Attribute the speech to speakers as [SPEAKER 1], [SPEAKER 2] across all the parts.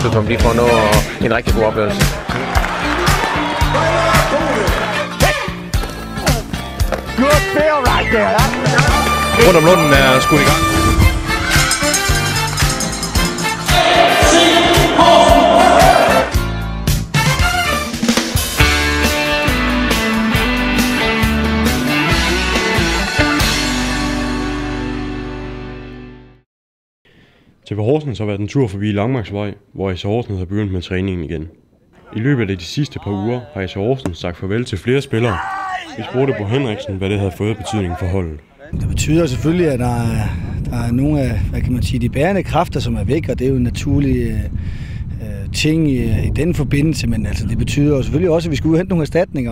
[SPEAKER 1] afslutning lige får noget og en rigtig god oplevelse.
[SPEAKER 2] Good feel right there.
[SPEAKER 3] Rundt om Lunden er skudt i gang. TV Horsens har været en tur forbi Langmarksvej, hvor AC Horsens har begyndt med træningen igen. I løbet af de sidste par uger har AC Horsens sagt farvel til flere spillere. Vi spurgte Bo Henriksen, hvad det havde fået betydning for holdet.
[SPEAKER 4] Det betyder selvfølgelig, at der er nogle af, hvad kan man sige, de bærende kræfter, som er væk, og det er jo en naturlig ting i den forbindelse, men altså, det betyder jo selvfølgelig også, at vi skal ud og hente nogle erstatninger,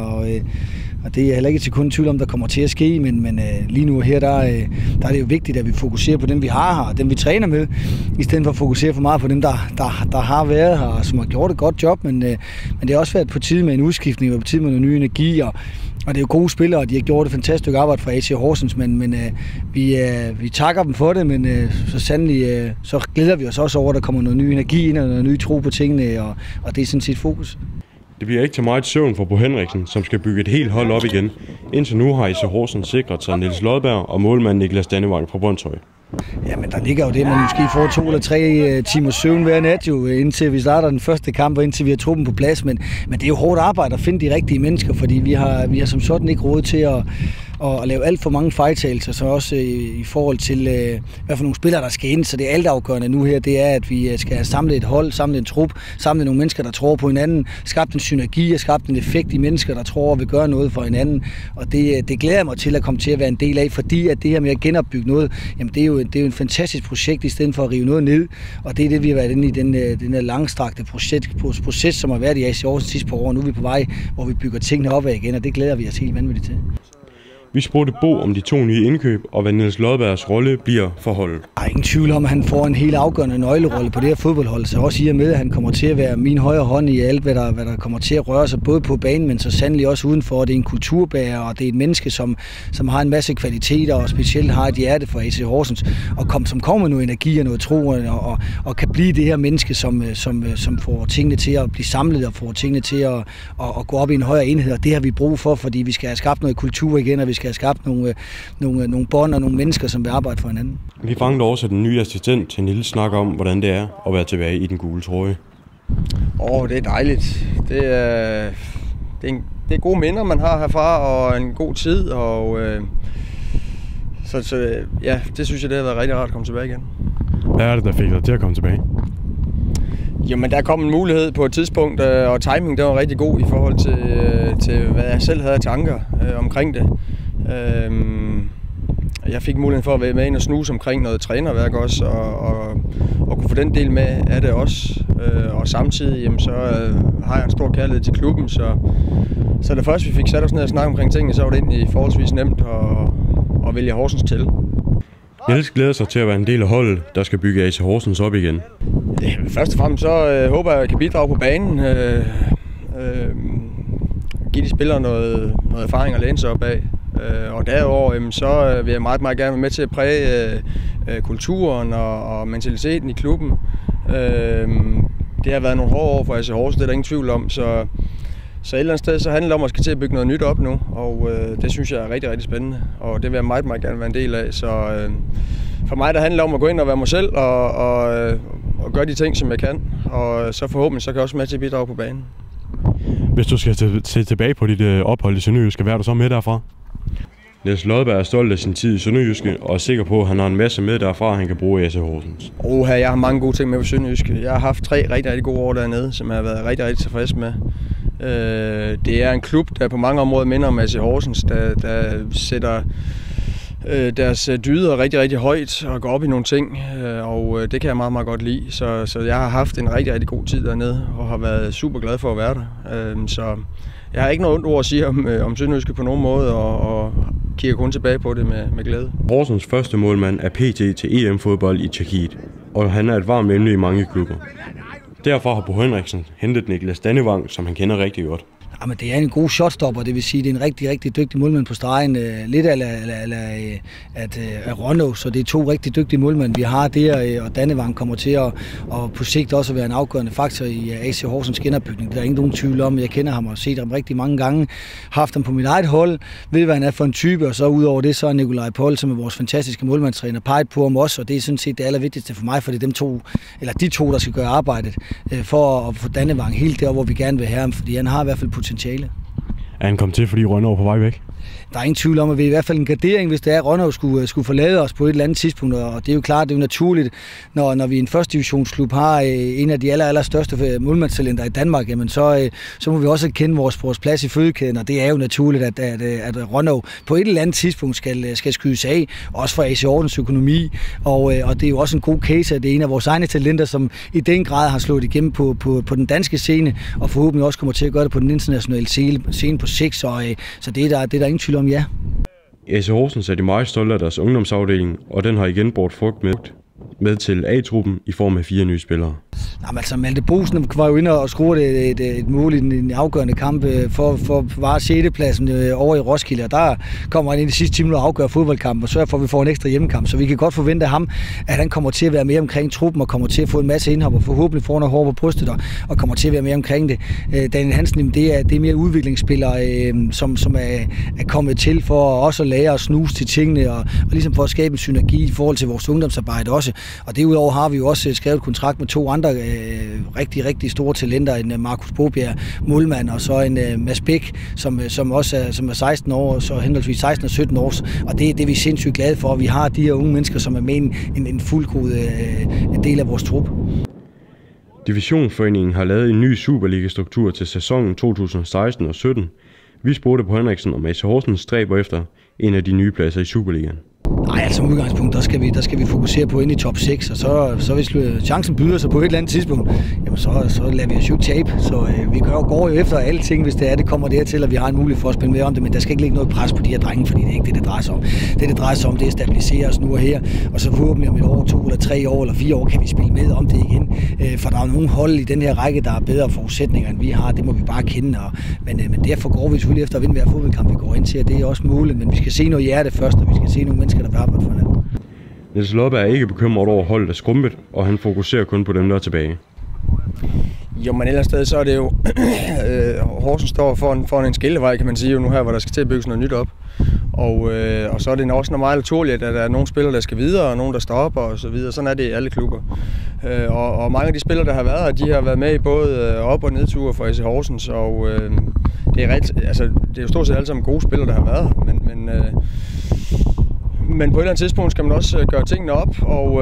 [SPEAKER 4] og det er heller ikke til kun tvivl om, der kommer til at ske, men lige nu her, der er det jo vigtigt, at vi fokuserer på dem, vi har her, og dem, vi træner med, i stedet for at fokusere for meget på dem, der har været her, og som har gjort et godt job, men det har også været på tide med en udskiftning, og på tide med noget ny energi, og det er jo gode spillere, og de har gjort et fantastisk arbejde for AC Horsens, men vi takker dem for det, men så sandelig så glæder vi os også over, at der kommer noget ny energi ind, og noget ny tro på tingene, og det er sådan set fokus.
[SPEAKER 3] Det bliver ikke til meget søvn for Bo Henriksen, som skal bygge et helt hold op igen. Indtil nu har AC Horsens sikret sig Niels Lodberg og målmand Niklas Dannevang fra Brøndshøj.
[SPEAKER 4] Jamen, der ligger jo det, man måske får 2 eller 3 timers søvn hver nat, jo, indtil vi starter den første kamp, og indtil vi har truppen på plads. Men det er jo hårdt arbejde at finde de rigtige mennesker, fordi vi har som sådan ikke råd til at lave alt for mange fejltagelser, så også i forhold til, hvad for nogle spillere, der skal ind. Så det er altafgørende nu her, det er, at vi skal have samlet et hold, samlet en trup, samlet nogle mennesker, der tror på hinanden, skabt en synergi og skabt en effekt i mennesker, der tror og vil gøre noget for hinanden. Og det glæder jeg mig til at komme til at være en del af, fordi at det her med at genopbygge noget, jamen det er jo en fantastisk projekt, i stedet for at rive noget ned. Og det er det, vi har været inde i den her langstrakte proces, som har været i AC Horsens sidste par år. Nu er vi på vej, hvor vi bygger tingene opad igen, og det glæder vi os helt vanvittigt til.
[SPEAKER 3] Vi spurgte Bo om de 2 nye indkøb, og hvad Niels Lodbergs rolle bliver for holdet.
[SPEAKER 4] Der er ingen tvivl om, at han får en helt afgørende nøglerolle på det her fodboldhold, så også i og med, at han kommer til at være min højre hånd i alt, hvad der kommer til at røre sig, både på banen, men så sandelig også udenfor. Det er en kulturbærer, og det er et menneske, som har en masse kvaliteter, og specielt har et hjerte for AC Horsens, og som kommer med noget energi og noget tro, og kan blive det her menneske, som får tingene til at blive samlet, og får tingene til at gå op i en højere enhed, og det har vi brug for, fordi vi skal have skabt noget kultur igen, og vi skal have skabt nogle bånd og nogle mennesker, som vil arbejde for hinanden.
[SPEAKER 3] Vi fangede også den nye assistent til Niels snakke om, hvordan det er at være tilbage i den gule trøje.
[SPEAKER 5] Det er dejligt. Det er gode minder, man har herfra, og en god tid, og så ja, det synes jeg, det har været rigtig rart at komme tilbage igen.
[SPEAKER 3] Hvad er det, der fik dig til at komme tilbage?
[SPEAKER 5] Jamen, der kom en mulighed på et tidspunkt, og timing der var rigtig god i forhold til hvad jeg selv havde af tanker omkring det. Jeg fik muligheden for at være med ind og snuse omkring noget trænerværk også, og kunne få den del med af det også. Og samtidig jamen, så har jeg en stor kærlighed til klubben, så det første vi fik sat os ned og snakke omkring tingene, så var det egentlig forholdsvis nemt at vælge Horsens til.
[SPEAKER 3] Niels glæder sig til at være en del af holdet, der skal bygge AC Horsens op igen.
[SPEAKER 5] Først og fremmest så håber jeg, at jeg kan bidrage på banen. Give de spillere noget erfaring at læne sig op af. Og derover så vil jeg meget, meget gerne være med til at præge kulturen og mentaliteten i klubben. Det har været nogle hårde år for AC Horsens, det er der ingen tvivl om. Så et eller andet sted så handler det om at skal til at bygge noget nyt op nu, og det synes jeg er rigtig, rigtig spændende. Og det vil jeg meget, meget gerne være en del af. Så for mig der handler det om at gå ind og være mig selv og gøre de ting, som jeg kan. Og så forhåbentlig så kan jeg også med til at bidrage på banen.
[SPEAKER 3] Hvis du skal se tilbage på dit ophold i Sønderjyske, hvad er du så med derfra? Niels Lodberg er stolt af sin tid i Sønderjyske og er sikker på, at han har en masse med derfra, han kan bruge i AC Horsens.
[SPEAKER 5] Jeg har mange gode ting med på Sønderjyske. Jeg har haft 3 rigtig, rigtig gode år dernede, som jeg har været rigtig, rigtig tilfreds med. Det er en klub, der på mange områder minder om AC Horsens, der sætter deres dyder rigtig, rigtig højt og går op i nogle ting, og det kan jeg meget, meget godt lide. Så jeg har haft en rigtig, rigtig god tid dernede og har været super glad for at være der. Så jeg har ikke noget ondt ord at sige om Sønderjyske på nogen måde, og kigger kun tilbage på det med glæde.
[SPEAKER 3] Horsens første målmand er PT til EM-fodbold i Tjekkiet, og han er et varmt emne i mange klubber. Derfor har Bo Henriksen hentet Niklas Dannevang, som han kender rigtig godt.
[SPEAKER 4] Jamen, det er en god shotstopper, det vil sige, det er en rigtig, rigtig dygtig målmand på stregen. Lidt af Ronno, så det er 2 rigtig dygtige målmænd, vi har der, og Dannevang kommer til at på sigt også være en afgørende faktor i AC Horsens genopbygning. Der er ingen tvivl om, jeg kender ham og set ham rigtig mange gange, haft ham på mit eget hold, ved hvad han er for en type, og så udover det, så er Nikolaj Poul, som er vores fantastiske målmandstræner, peget på ham også, og det er sådan set det allervigtigste for mig, for det er de to, der skal gøre arbejdet for at få Dannevang helt der, hvor vi gerne vil have ham, fordi han har i hvert fald potentiale.
[SPEAKER 3] Er han kommet til, fordi Rønnow på vej væk?
[SPEAKER 4] Der er ingen tvivl om, at vi i hvert fald en gradering, hvis det er, at Rønnow skulle forlade os på et eller andet tidspunkt, og det er jo klart, det er jo naturligt, når vi i en første divisionsklub har en af de største målmandstalenter i Danmark, jamen så må vi også kende vores plads i fødekæden, og det er jo naturligt, at Rønnow på et eller andet tidspunkt skal skydes af, også for AC Horsens økonomi, og det er jo også en god case, at det er en af vores egne talenter, som i den grad har slået igennem på den danske scene, og forhåbentlig også kommer til at gøre det på den internationale scene på 6, så det er der ingen tvivl om, ja.
[SPEAKER 3] AC Horsens er de meget stolte af deres ungdomsafdeling, og den har igen båret frugt med til A-truppen i form af 4 nye spillere.
[SPEAKER 4] Jamen, altså Malte Bosen var jo inde og scorede et mål i en afgørende kamp for at bevare 6. pladsen over i Roskilde, og der kommer han ind i sidste time og afgør fodboldkampen og sørger for, at vi får en ekstra hjemmekamp, så vi kan godt forvente af ham, at han kommer til at være mere omkring truppen og kommer til at få en masse indhop og forhåbentlig får noget hår på brystet og kommer til at være mere omkring det. Daniel Hansen, det er mere udviklingsspillere, som er kommet til for også at lære at snuse til tingene og ligesom for at skabe en synergi i forhold til vores ungdomsarbejde også. Og derudover har vi jo også skrevet kontrakt med 2 andre rigtig, rigtig store talenter, en Markus Bobjerg, målmand, og så en Mads Bæk, som også er 16 år, så henholdsvis 16 og 17 år, og det er vi sindssygt glade for, at vi har de her unge mennesker, som er med en fuldgod del af vores trup.
[SPEAKER 3] Divisionsforeningen har lavet en ny Superliga-struktur til sæsonen 2016 og 17. Vi spurgte på Henriksen, om AC Horsens stræber efter en af de nye pladser i Superligaen.
[SPEAKER 4] Nej, altså som udgangspunkt, der skal vi fokusere på ind i top 6, og så hvis chancen byder sig på et eller andet tidspunkt, jamen så lader vi os jo tabe. Så vi går jo efter alle ting, hvis det kommer dertil, at vi har en mulighed for at spille med om det, men der skal ikke ligge noget pres på de her drenge, fordi det er ikke det drejer sig om. Det drejer sig om, det er at stabilisere os nu og her, og så forhåbentlig om et år, 2 eller 3 år eller 4 år, kan vi spille med om det igen. For der er jo nogle hold i den her række, der er bedre forudsætninger, end vi har. Det må vi bare kende, men derfor går vi selvfølgelig efter at vinde hver fodboldkamp, vi går ind til, og det er også målet, men vi skal se noget hjerte først, og vi skal se nogle mennesker, der vil arbejde for hinanden.
[SPEAKER 3] Niels Loppe er ikke bekymret over holdet er skrumpet, og han fokuserer kun på dem, der er tilbage.
[SPEAKER 5] Jo, men ellers sted, så er det jo Horsens står foran en skillevej, kan man sige, jo nu her, hvor der skal til at bygges noget nyt op. Og så er det også meget naturligt, at der er nogle spillere, der skal videre, og nogle, der står op og så videre. Sådan er det i alle klubber. Og mange af de spillere, der har været her, de har været med i både op- og nedture for AC Horsens, og det er jo stort set alle sammen gode spillere, der har været her, men på et eller andet tidspunkt skal man også gøre tingene op,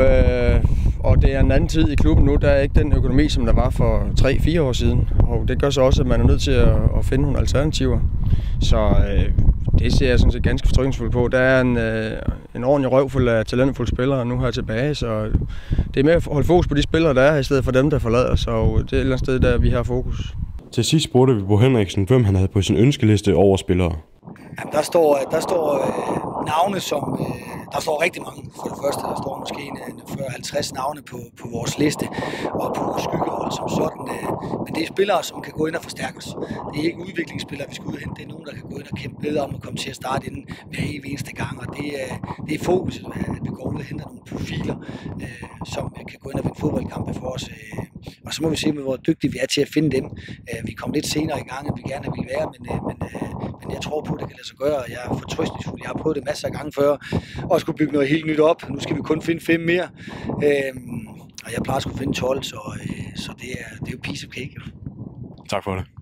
[SPEAKER 5] og det er en anden tid i klubben nu. Der er ikke den økonomi, som der var for 3-4 år siden, og det gør så også, at man er nødt til at finde nogle alternativer. Så det ser jeg sådan set ganske fortrykningsfuldt på. Der er en ordentlig røvfuld af talentfulde spillere nu her tilbage, så det er med at holde fokus på de spillere, der er, i stedet for dem, der forlader, så det er et eller andet sted, der vi har fokus.
[SPEAKER 3] Til sidst spurgte vi på Henriksen, hvem han havde på sin ønskeliste over spillere.
[SPEAKER 4] Jamen, der står navne, som der står rigtig mange. For det første, der står måske 40-50 navne på vores liste og på vores skyggehold som sådan. Men det er spillere, som kan gå ind og forstærke os. Det er ikke udviklingsspillere, vi skal ud og hente. Det er nogen, der kan gå ind og kæmpe bedre om at komme til at starte inden hver eneste gang. Og det er fokuset, at vi går ud og henter nogle profiler, som kan gå ind og vinde fodboldkampe for os. Og så må vi se, hvor dygtige vi er til at finde dem. Vi kom lidt senere i gang, end vi gerne ville være, men jeg tror på, at det kan lade sig gøre, og jeg er fortrøstningsfuld. Jeg har prøvet det masser af gange før, og skulle bygge noget helt nyt op. Nu skal vi kun finde 5 mere, og jeg plejer at skulle finde 12, så det er jo piece of cake.
[SPEAKER 3] Tak for det.